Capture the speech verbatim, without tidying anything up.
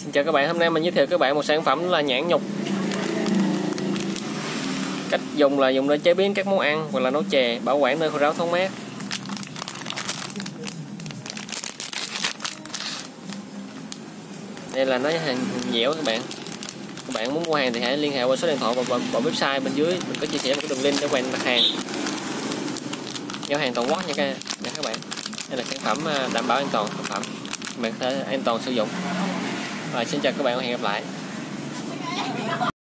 Xin chào các bạn, hôm nay mình giới thiệu các bạn một sản phẩm là nhãn nhục. Cách dùng là dùng để chế biến các món ăn hoặc là nấu chè, bảo quản nơi khô ráo thoáng mát. Đây là nó hàng dẻo các bạn. Các bạn muốn mua hàng thì hãy liên hệ qua số điện thoại và, và website bên dưới mình có chia sẻ một cái đường link để quen đặt hàng. Giao hàng toàn quốc nha các, nha các bạn. Đây là sản phẩm đảm bảo an toàn thực phẩm, bạn có thể an toàn sử dụng. Rồi xin chào các bạn và hẹn gặp lại.